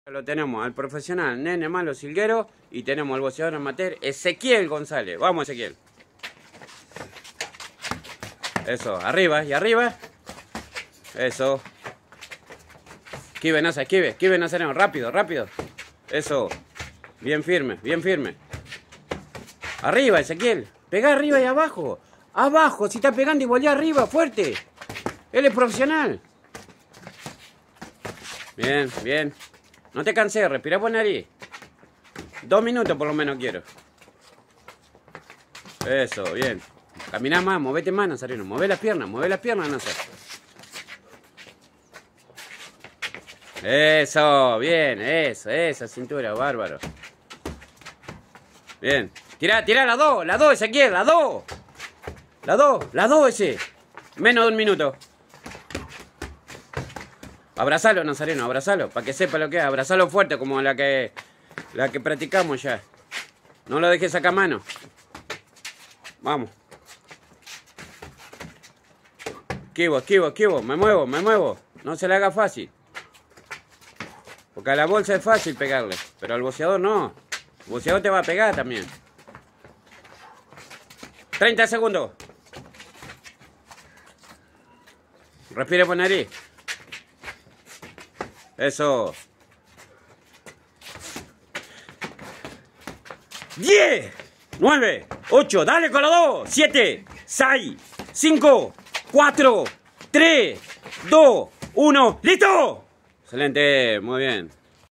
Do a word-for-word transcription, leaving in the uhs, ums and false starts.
Lo tenemos al profesional Nene Malo Silguero y tenemos al boxeador amateur Ezequiel González. Vamos, Ezequiel. Eso, arriba y arriba. Eso. Esquive, Nasa, esquive, esquive, Nazareno, rápido, rápido. Eso. Bien firme, bien firme. Arriba, Ezequiel. Pegá arriba y abajo. Abajo, si está pegando y volví arriba, fuerte. Él es profesional. Bien, bien. No te cansé, respira por nariz. Dos minutos por lo menos quiero. Eso, bien. Caminá más, movete más, Nazareno. Mueve las piernas, mueve las piernas, Nazareno. Eso, bien, eso, esa cintura, bárbaro. Bien. Tirá, tirá la dos, la dos, Ezequiel, la dos. La dos, la dos ese. Menos de un minuto. Abrazalo, Nazareno, abrazalo, para que sepa lo que es. Abrazalo fuerte, como la que la que practicamos ya. No lo dejes sacar mano. Vamos. Esquivo, esquivo, esquivo. Me muevo, me muevo. No se le haga fácil. Porque a la bolsa es fácil pegarle, pero al boxeador no. El boxeador te va a pegar también. treinta segundos. Respire por nariz. Eso. diez, nueve, ocho, dale con los dos. siete, seis, cinco, cuatro, tres, dos, uno. ¡Listo! Excelente, muy bien.